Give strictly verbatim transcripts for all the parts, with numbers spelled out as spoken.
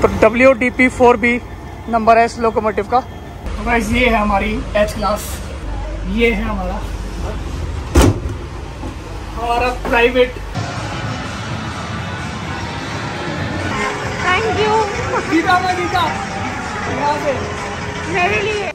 तो W D P four B number है इस लोकोमोटिव का। तो गाइस ये है हमारी एच क्लास, ये है हमारा हमारा प्राइवेट। थैंक यू गीता में गीता यहाँ से मेरे लिए।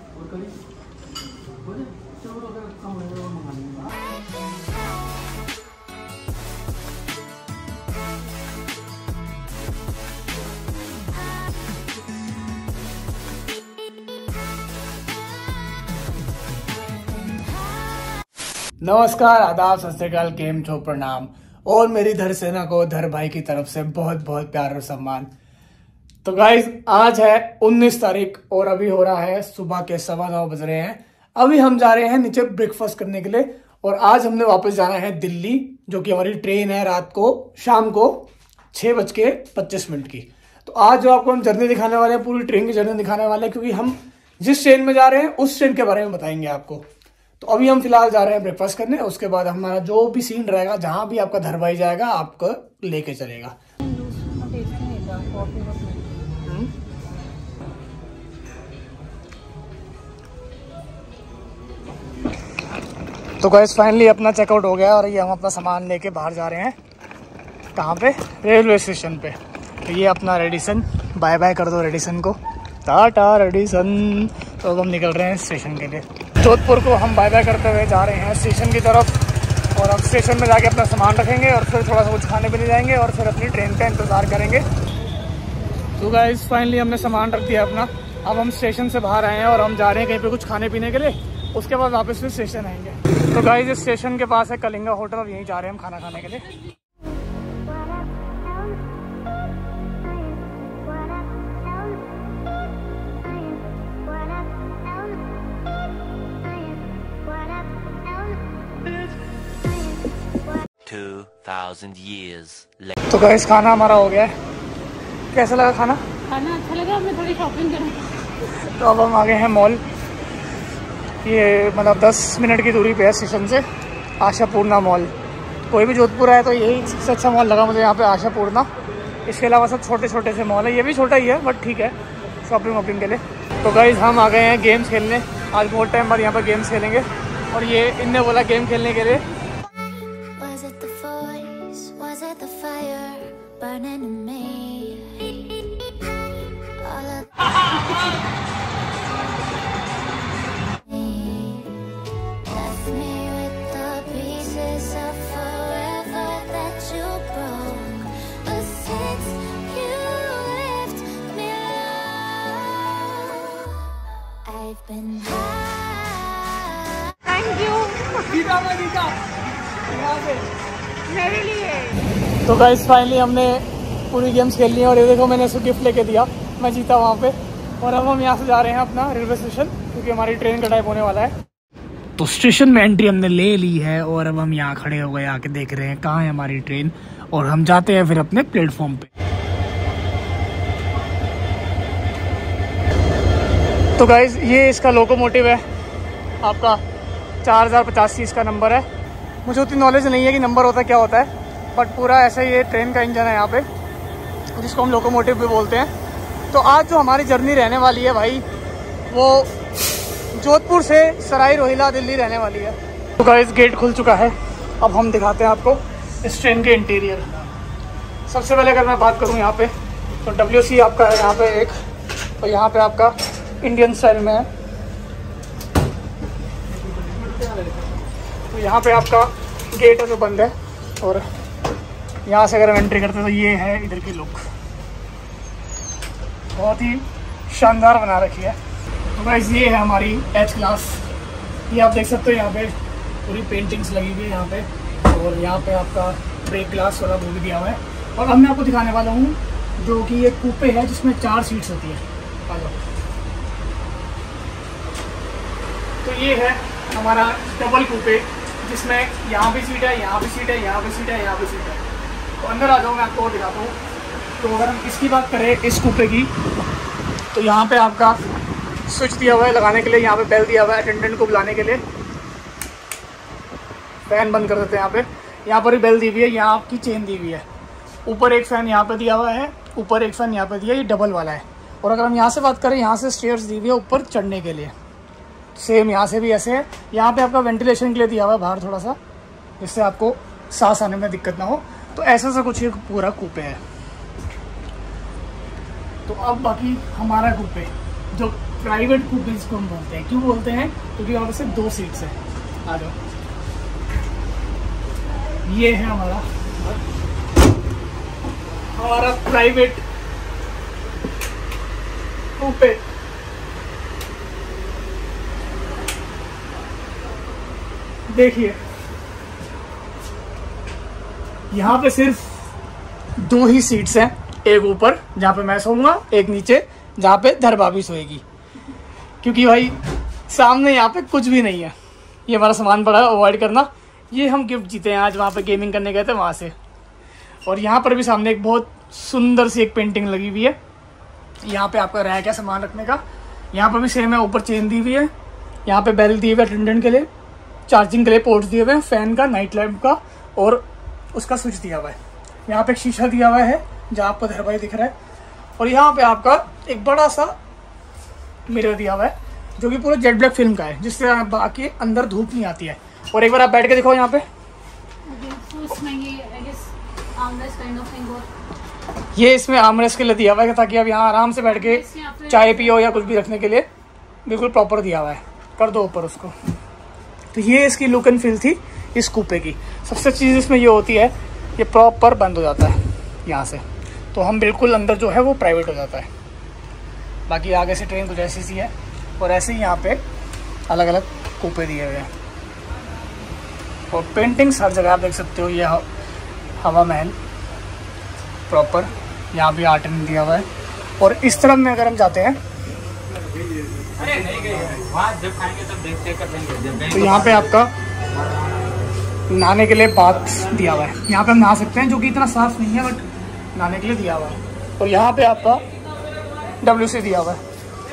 नमस्कार, आदाब, सत श्री अकाल, केम छो, प्रणाम और मेरी धर सेना को धर भाई की तरफ से बहुत बहुत प्यार और सम्मान। तो गाइज आज है उन्नीस तारीख और अभी हो रहा है सुबह के सवा नौ बज रहे हैं। अभी हम जा रहे हैं नीचे ब्रेकफास्ट करने के लिए और आज हमने वापस जाना है दिल्ली, जो कि हमारी ट्रेन है रात को शाम को छः बज के पच्चीस मिनट की। तो आज जो आपको हम जर्नी दिखाने वाले हैं, पूरी ट्रेन की जर्नी दिखाने वाले हैं, क्योंकि हम जिस ट्रेन में जा रहे हैं उस ट्रेन के बारे में बताएंगे आपको। तो अभी हम फिलहाल जा रहे हैं ब्रेकफास्ट करने, उसके बाद हमारा जो भी सीन रहेगा, जहां भी आपका धर भाई जाएगा आपको लेके चलेगा। तो गाइस फाइनली अपना चेकआउट हो गया और ये हम अपना सामान लेके बाहर जा रहे हैं। कहाँ पे? रेलवे स्टेशन पे। तो ये अपना रेडिसन, बाय बाय कर दो रेडिसन को, टाटा रेडिसन। तो अब हम निकल रहे हैं स्टेशन के लिए। जोधपुर को हम बाय बाय करते हुए जा रहे हैं स्टेशन की तरफ और हम स्टेशन में जाके अपना सामान रखेंगे और फिर थोड़ा सा कुछ खाने पीने जाएंगे और फिर अपनी ट्रेन का इंतज़ार करेंगे। तो गाइस फाइनली हमने सामान रख दिया अपना। अब हम स्टेशन से बाहर आए हैं और हम जा रहे हैं कहीं पे कुछ खाने पीने के लिए, उसके बाद वापस फिर स्टेशन आएंगे। तो गाइस इस स्टेशन के पास है कलिंगा होटल और यहीं जा रहे हैं हम खाना खाने के लिए। two thousand years later. तो गाइस खाना हमारा हो गया है। कैसा लगा खाना? खाना अच्छा लगा, हमें थोड़ी शॉपिंग करें। तो अब हम आ गए हैं मॉल। ये मतलब दस मिनट की दूरी पे है स्टेशन से, आशापूर्णा मॉल। कोई भी जोधपुर आए तो यही सबसे अच्छा मॉल लगा मुझे यहाँ पे, आशापूर्णा। इसके अलावा सब छोटे छोटे से मॉल है, ये भी छोटा ही है बट ठीक है शॉपिंग वॉपिंग के लिए। तो गाइस हम आ गए हैं गेम्स खेलने। आज बहुत टाइम बाद यहाँ पर गेम्स खेलेंगे और ये इनने बोला गेम खेलने के लिए। थैंक यू गीता में गीता यहाँ से मेरे लिए। तो गाइस फाइनली हमने पूरी गेम्स खेल ली है और ये देखो मैंने उसको गिफ्ट लेके दिया, मैं जीता वहाँ पे। और अब हम यहाँ से जा रहे हैं अपना रेलवे स्टेशन, क्योंकि हमारी ट्रेन का टाइम होने वाला है। तो स्टेशन में एंट्री हमने ले ली है और अब हम यहाँ खड़े हो गए, आके देख रहे हैं कहाँ है हमारी ट्रेन और हम जाते हैं फिर अपने प्लेटफॉर्म पे। तो गाइस ये इसका लोकोमोटिव है, आपका चार हज़ार पचासी इसका नंबर है। मुझे उतनी नॉलेज नहीं है कि नंबर होता क्या होता है, बट पूरा ऐसा ही ये ट्रेन का इंजन है यहाँ पे, जिसको हम लोकोमोटिव भी बोलते हैं। तो आज जो हमारी जर्नी रहने वाली है भाई, वो जोधपुर से सराय रोहिला दिल्ली रहने वाली है। तो गाइस गेट खुल चुका है, अब हम दिखाते हैं आपको इस ट्रेन के इंटीरियर। सबसे पहले अगर मैं बात करूँ यहाँ पे, तो डब्ल्यू सी आपका है यहाँ पे एक, और यहाँ पे आपका इंडियन स्टाइल में है। तो यहाँ पे आपका गेट है जो बंद है और यहाँ से अगर हम एंट्री करते हैं तो ये है इधर की लुक, बहुत ही शानदार बना रखी है। तो गाइस ये है हमारी एच क्लास, ये आप देख सकते हो यहाँ पे पूरी पेंटिंग्स लगी हुई है यहाँ पे, और यहाँ पे आपका ब्रेक ग्लास वाला वो भी दिया हुआ है। और अब मैं आपको दिखाने वाला हूँ जो कि एक कूपे है जिसमें चार सीट्स होती है। आ जाओ। तो ये है हमारा डबल कूपे, जिसमें यहाँ भी सीट है, यहाँ भी सीट है, यहाँ भी सीट है, यहाँ भी सीट है। तो अंदर आ जाओ, मैं आपको और दिखाता हूँ। तो अगर हम इसकी बात करें इस कूपे की, तो यहाँ पे आपका स्विच दिया हुआ है लगाने के लिए, यहाँ पे बेल दिया हुआ है अटेंडेंट को बुलाने के लिए। फैन बंद कर देते हैं यहाँ पे, यहाँ पर ही बेल दी हुई है, यहाँ आपकी चेन दी हुई है। ऊपर एक फ़ैन यहाँ पे दिया हुआ है ऊपर एक फ़ैन यहाँ पे दिया, ये डबल वाला है। और अगर हम यहाँ से बात करें, यहाँ से स्टेयर्स दी हुई है ऊपर चढ़ने के लिए, सेम यहाँ से भी ऐसे है। यहाँ पे आपका वेंटिलेशन के लिए दिया हुआ है बाहर थोड़ा सा, जिससे आपको सांस आने में दिक्कत ना हो। तो ऐसा सा कुछ एक पूरा कूपे है। तो अब बाकी हमारा कूपे, जो प्राइवेट कूपे जिसको हम बोलते हैं, क्यों बोलते हैं? क्योंकि वहाँ पे सिर्फ दो सीट्स हैं। आ जाओ, ये है हमारा हमारा प्राइवेट कूपे। देखिए यहाँ पे सिर्फ दो ही सीट्स हैं, एक ऊपर जहाँ पे मैं सोऊंगा, एक नीचे जहाँ पे धर भाभी सोएगी। क्योंकि भाई सामने यहाँ पे कुछ भी नहीं है, ये हमारा सामान पड़ा है, अवॉइड करना। ये हम गिफ्ट जीते हैं आज, वहाँ पे गेमिंग करने गए थे वहाँ से। और यहाँ पर भी सामने एक बहुत सुंदर सी एक पेंटिंग लगी हुई है। यहाँ पे आपका रैक है सामान रखने का। यहाँ पर भी सेम है, ऊपर चेन दी हुई है, यहाँ पे बेल दी हुई है अटेंडेंट के लिए, चार्जिंग के लिए पोर्ट्स दिए हुए हैं, फैन का, नाइट लैम्प का और उसका स्विच दिया हुआ है। यहाँ पे एक शीशा दिया हुआ है जहाँ आपको धरवाई दिख रहा है। और यहाँ पे आपका एक बड़ा सा मिरर दिया हुआ है जो कि पूरा जेट ब्लैक फिल्म का है, जिससे बाकी अंदर धूप नहीं आती है। और एक बार आप बैठ के दिखाओ यहाँ पे, ये इसमें आर्मरेस्ट के लिए दिया हुआ है ताकि आप यहाँ आराम से बैठ के चाय पियो या कुछ भी रखने के लिए बिल्कुल प्रॉपर दिया हुआ है। कर दो ऊपर उसको। तो ये इसकी लुक एंड फील थी इस कूपे की। सबसे चीज़ इसमें ये होती है, ये प्रॉपर बंद हो जाता है यहाँ से, तो हम बिल्कुल अंदर जो है वो प्राइवेट हो जाता है। बाकी आगे से ट्रेन कुछ ऐसी सी है। और ऐसे ही यहाँ पे अलग अलग कूपे दिए हुए हैं और पेंटिंग्स हर जगह आप देख सकते हो। ये हवा महल प्रॉपर, यहाँ भी आर्ट एंड दिया हुआ है। और इस तरफ में अगर हम जाते हैं तो यहाँ पे आपका नहाने के लिए बाथ दिया हुआ है। यहाँ पे हम नहा सकते हैं, जो कि इतना साफ नहीं है बट नहाने के लिए दिया हुआ है। और यहाँ पे आपका डब्ल्यू सी दिया हुआ है।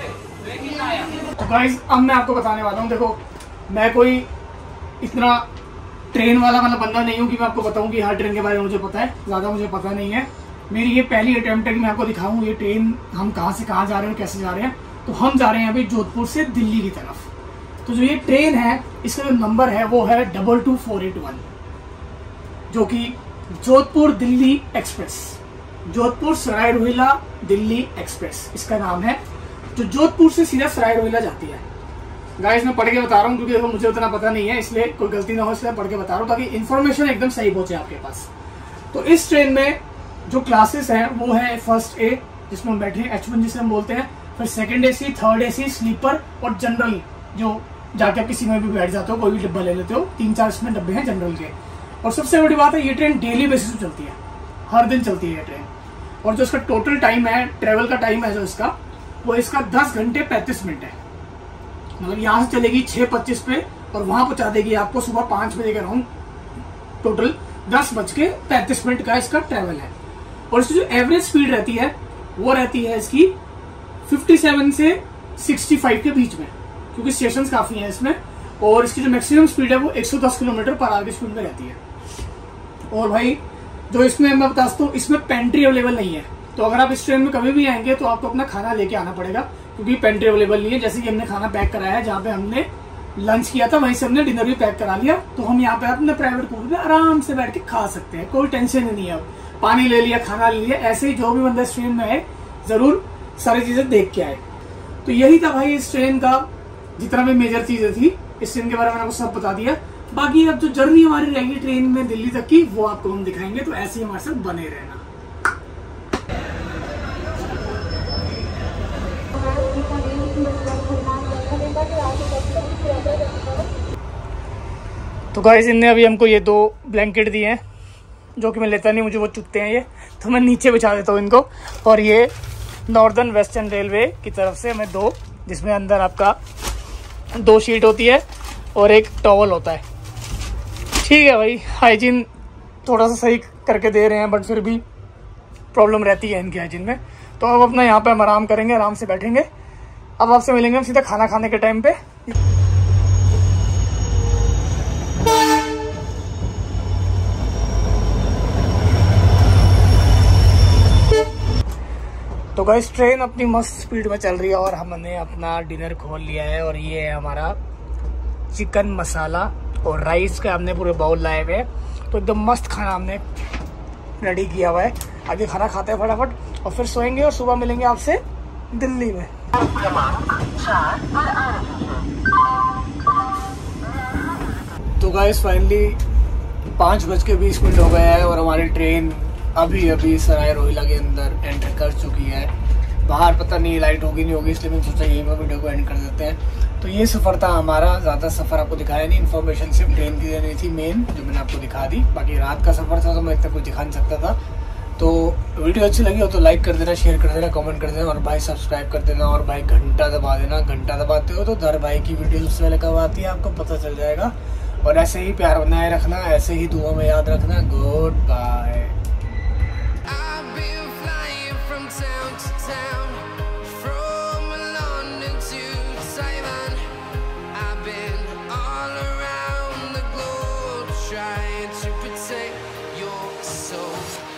तो गाइस अब मैं आपको बताने वाला हूँ, देखो मैं कोई इतना ट्रेन वाला मतलब बंदा नहीं हूँ कि मैं आपको बताऊँ कि हर ट्रेन के बारे में मुझे पता है, ज़्यादा मुझे पता नहीं है। मेरी ये पहली अटेम्प्ट है कि मैं आपको दिखाऊँ ये ट्रेन हम कहाँ से कहाँ जा रहे हैं, कैसे जा रहे हैं। तो हम जा रहे हैं अभी जोधपुर से दिल्ली की तरफ। तो जो ये ट्रेन है इसका जो नंबर है वो है double two four eight one, जो कि जोधपुर दिल्ली एक्सप्रेस, जोधपुर सराय रोहिला दिल्ली एक्सप्रेस इसका नाम है, जो जोधपुर से सीधा सराय रोहिला जाती है। गाइस मैं पढ़ के बता रहा हूँ क्योंकि देखो मुझे उतना पता नहीं है, इसलिए कोई गलती ना हो, इसलिए पढ़ के बता रहा हूँ ताकि इन्फॉर्मेशन एकदम सही पहुंचे आपके पास। तो इस ट्रेन में जो क्लासेस हैं वो है फर्स्ट ए, जिसमें हम बैठे एच वन जिसे हम बोलते हैं, फिर second AC, third AC, sleeper और जनरल, जो जाके आप किसी में भी बैठ जाते हो, कोई भी डिब्बा ले लेते हो। तीन चार इसमें डब्बे हैं जनरल के। और सबसे बड़ी बात है ये ट्रेन डेली बेसिस पे चलती है, हर दिन चलती है ये ट्रेन। और जो इसका टोटल टाइम है, ट्रेवल का टाइम है जो इसका, वो इसका दस घंटे पैंतीस मिनट है। मतलब यहाँ से चलेगी छह पच्चीस पे और वहां पहुंचा देगी आपको सुबह पांच बजे के अराउंड। टोटल दस बज के पैंतीस मिनट का इसका ट्रेवल है। और इसकी जो एवरेज स्पीड रहती है वो रहती है इसकी सत्तावन से पैंसठ के बीच में, क्योंकि स्टेशंस काफी हैं इसमें। और इसकी जो मैक्सिमम स्पीड है वो एक सौ दस किलोमीटर पर आवर की स्पीड में रहती है। और भाई जो इसमें मैं बता सकता हूँ, इसमें पेंट्री अवेलेबल नहीं है। तो अगर आप इस ट्रेन में कभी भी आएंगे तो आपको अपना खाना लेके आना पड़ेगा, क्योंकि पेंट्री अवेलेबल नहीं है। जैसे कि हमने खाना पैक कराया है, जहाँ पे हमने लंच किया था वहीं से हमने डिनर भी पैक करा लिया। तो हम यहाँ पे अपने प्राइवेट कूपे में आराम से बैठ के खा सकते हैं, कोई टेंशन ही नहीं है। पानी ले लिया, खाना ले लिया, ऐसे ही जो भी बंदा इस ट्रेन में है जरूर सारी चीजें देख के आए। तो यही था भाई इस ट्रेन का, जितना भी मेजर चीजें थी इस ट्रेन के बारे में आपको सब बता दिया। बाकी अब जो जर्नी हमारी रहेगी ट्रेन में दिल्ली तक की, वो आपको हम दिखाएंगे। तो ऐसे ही हमारे साथ बने रहना। तो गाइस इनने अभी हमको ये दो ब्लैंकेट दिए हैं, जो कि मैं लेता नहीं, मुझे वो चुभते हैं ये, तो मैं नीचे बिछा देता हूँ इनको। और ये नॉर्दर्न वेस्टर्न रेलवे की तरफ से हमें दो, जिसमें अंदर आपका दो शीट होती है और एक टॉवल होता है। ठीक है भाई, हाइजीन थोड़ा सा सही करके दे रहे हैं, बट फिर भी प्रॉब्लम रहती है इनकी हाइजीन में। तो अब अपना यहाँ पे हम आराम करेंगे, आराम से बैठेंगे। अब आपसे मिलेंगे हम सीधा खाना खाने के टाइम पे। तो गाइस ट्रेन अपनी मस्त स्पीड में चल रही है और हमने अपना डिनर खोल लिया है और ये है हमारा चिकन मसाला और राइस का हमने पूरे बाउल लाए हुए हैं। तो एकदम मस्त खाना हमने रेडी किया हुआ है। आगे खाना खाते हैं फटाफट और फिर सोएंगे और सुबह मिलेंगे आपसे दिल्ली में। तो गाइस फाइनली पाँच बज के बीस मिनट हो गए हैं और हमारी ट्रेन अभी अभी सराय रोहिला के अंदर एंटर कर चुकी है। बाहर पता नहीं लाइट होगी नहीं होगी, इसलिए मैंने सोचा यहीं पर वीडियो को एंड कर देते हैं। तो ये सफ़र था हमारा, ज़्यादा सफ़र आपको दिखाया नहीं, इन्फॉर्मेशन सिर्फ ट्रेन की देनी थी मेन, जो मैंने आपको दिखा दी। बाकी रात का सफ़र था तो मैं इतना कुछ दिखा नहीं सकता था। तो वीडियो अच्छी लगी हो तो लाइक कर देना, शेयर कर देना, कमेंट कर देना और भाई सब्सक्राइब कर देना और भाई घंटा दबा देना। घंटा दबाते हो तो धर भाई की वीडियो सबसे पहले कब आती है आपको पता चल जाएगा। और ऐसे ही प्यार बनाए रखना, ऐसे ही दुआ में याद रखना। Goodbye. Trying to protect your soul.